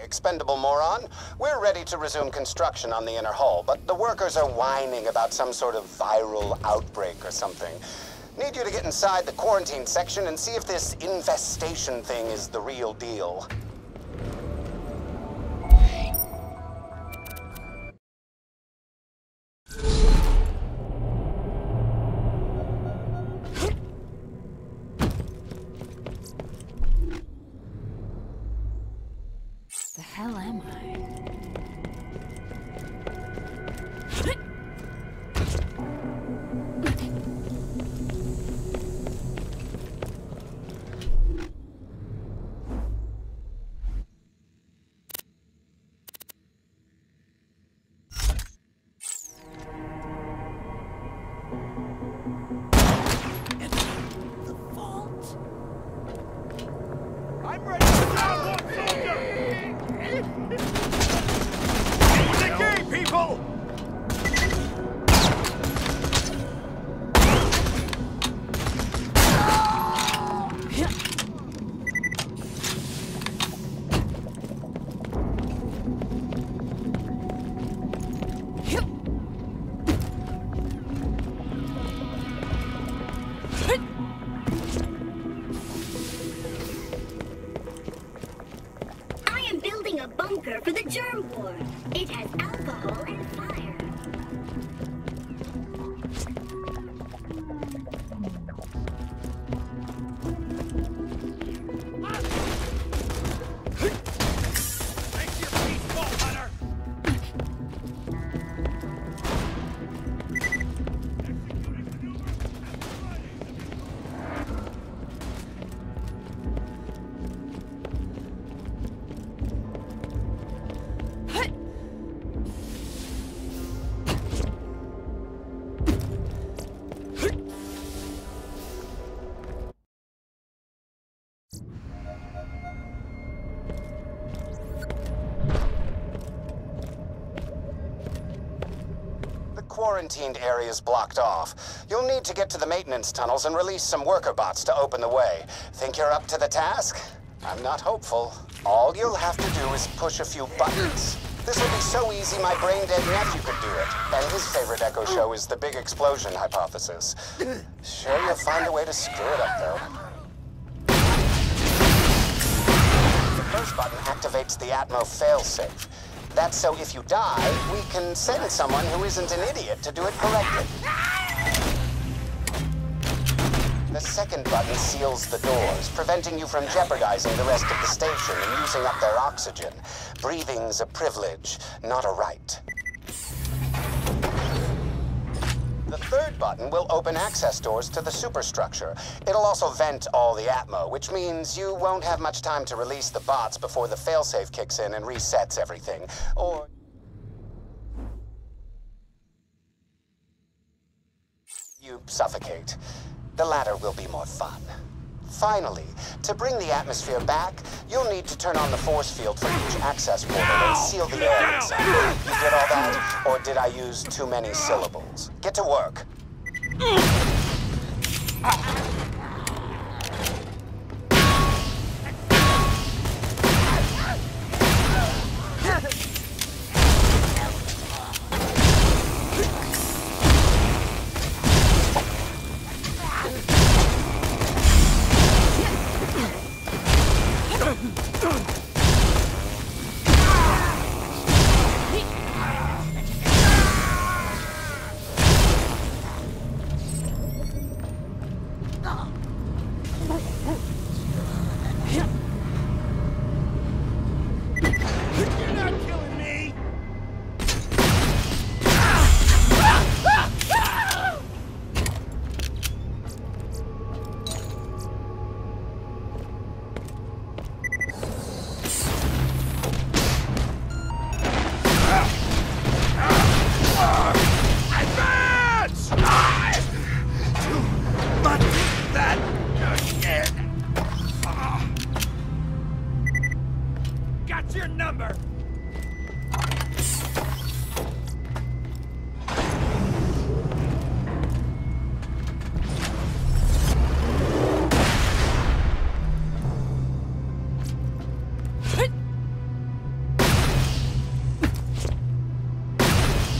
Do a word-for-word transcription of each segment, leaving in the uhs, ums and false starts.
expendable moron. We're ready to resume construction on the inner hull, but the workers are whining about some sort of viral outbreak or something. Need you to get inside the quarantine section and see if this infestation thing is the real deal. The hell am I? I'm ready to down one soldier! The game, people! A bunker for the germ war. It has alcohol and fire. Make your peace, Vault Hunter! Quarantined area is blocked off. You'll need to get to the maintenance tunnels and release some worker bots to open the way. Think you're up to the task? I'm not hopeful. All you'll have to do is push a few buttons. This will be so easy my brain-dead nephew could do it. And his favorite Echo show is the big explosion hypothesis. Sure you'll find a way to screw it up, though. The first button activates the Atmo failsafe. That's so if you die, we can send someone who isn't an idiot to do it correctly. The second button seals the doors, preventing you from jeopardizing the rest of the station and using up their oxygen. Breathing's a privilege, not a right. The third button will open access doors to the superstructure. It'll also vent all the Atmo, which means you won't have much time to release the bots before the failsafe kicks in and resets everything. Or you suffocate. The latter will be more fun. Finally, to bring the atmosphere back, you'll need to turn on the force field for each access portal and seal the air inside. You get all that? Or did I use too many syllables? Get to work.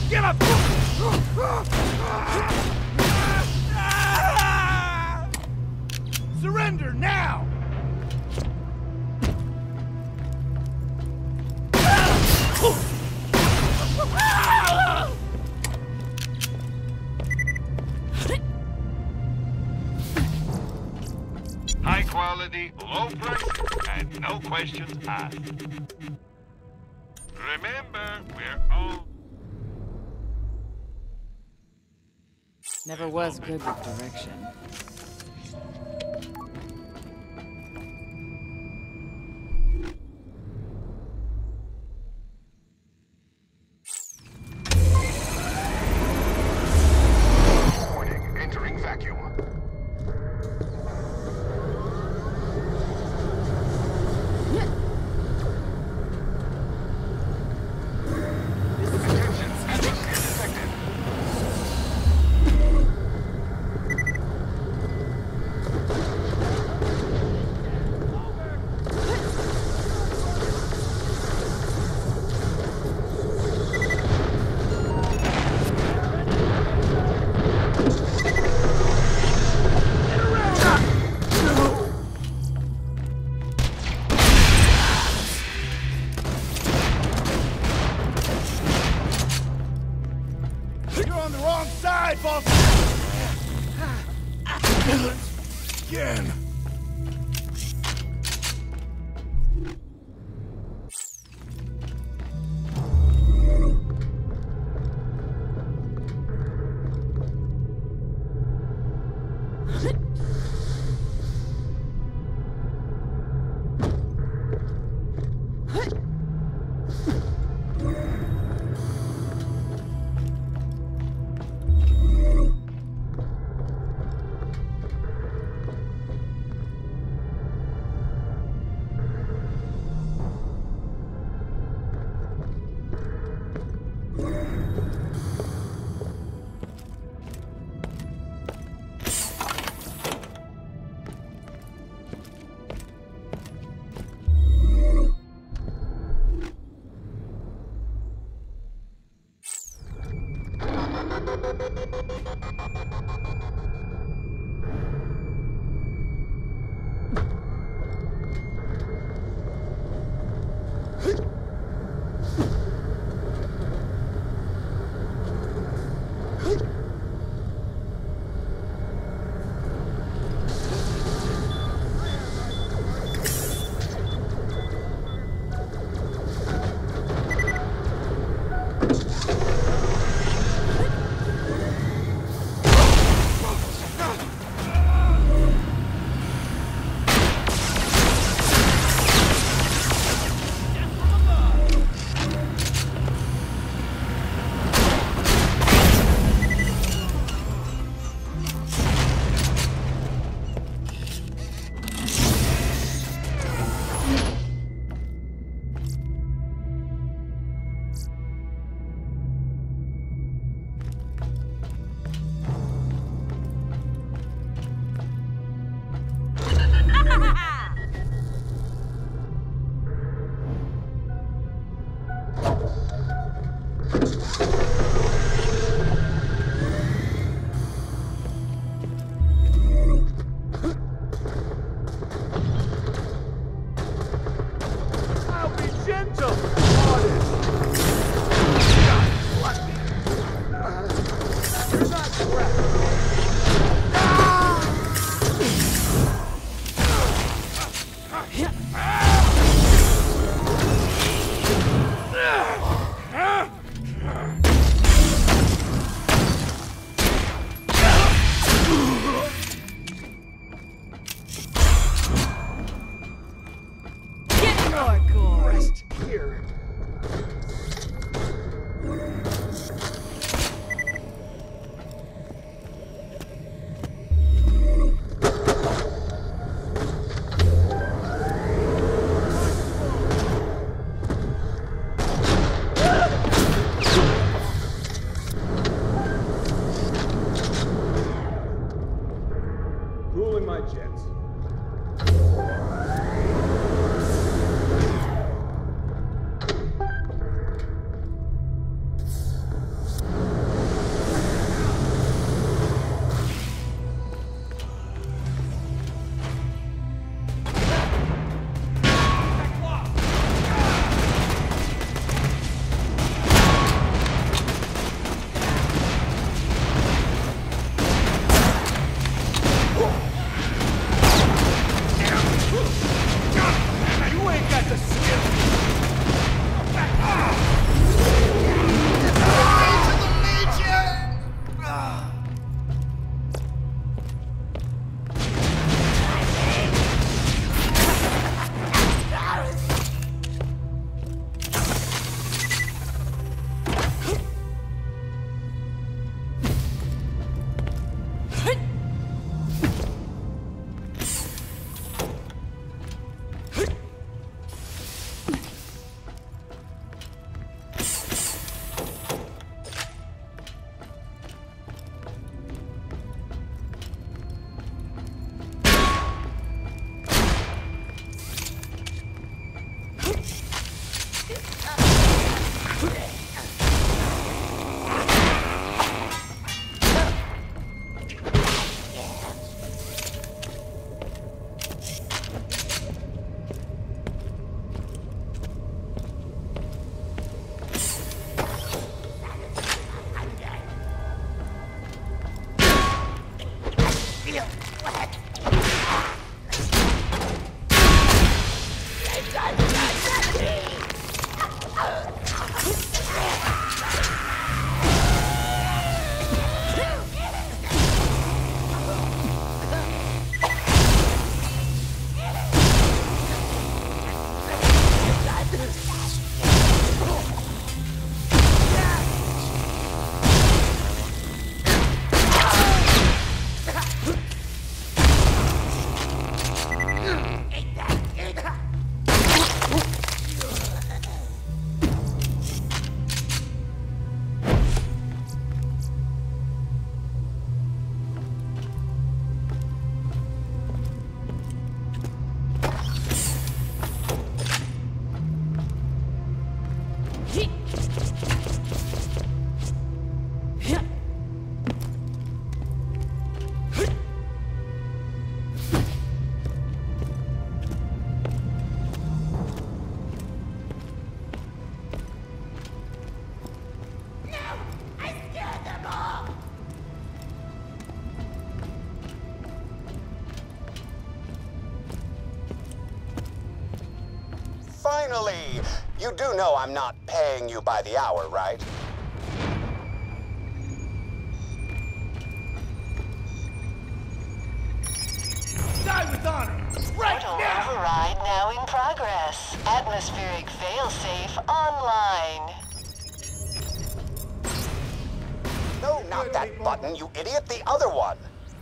Give up! Surrender now! High quality, low price, and no questions asked. Remember, we're all... Never was good with direction. Warning, entering vacuum. Attention, atmosphere detected. You're on the wrong side, boss! Again! Finally! You do know I'm not paying you by the hour, right? Die with honor! Right Portal now! override now in progress. Atmospheric failsafe online. No, not that button, you idiot, the other one!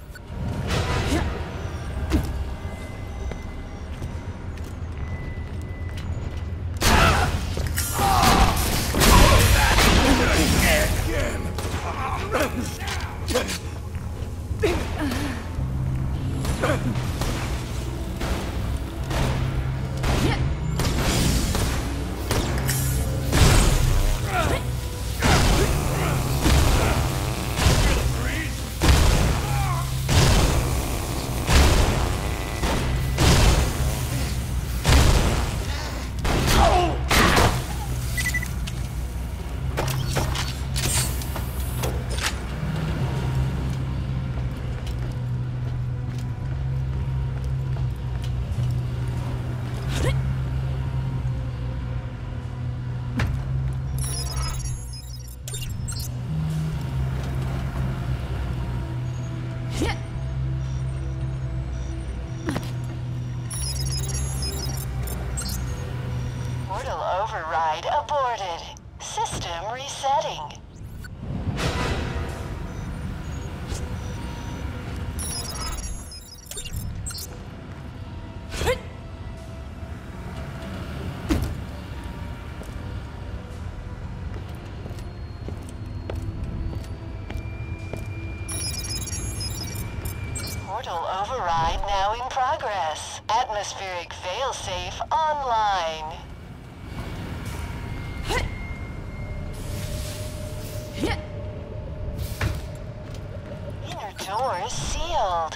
Portal override aborted. System resetting. Portal override now in progress. Atmospheric failsafe online. Inner door sealed.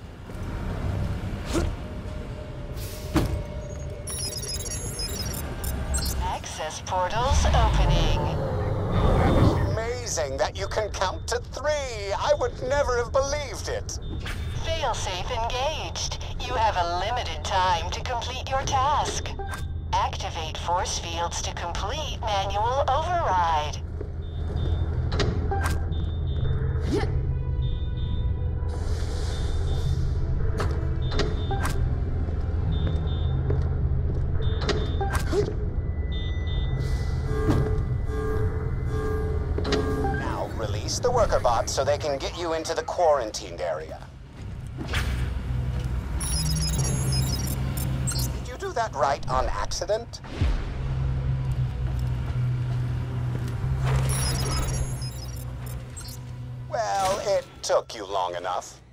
Access portals opening. Amazing that you can count to three! I would never have believed it! Failsafe engaged. You have a limited time to complete your task. Activate force fields to complete manual override. Now, release the worker bots so they can get you into the quarantined area. Did you do that right on accident? Well, it took you long enough.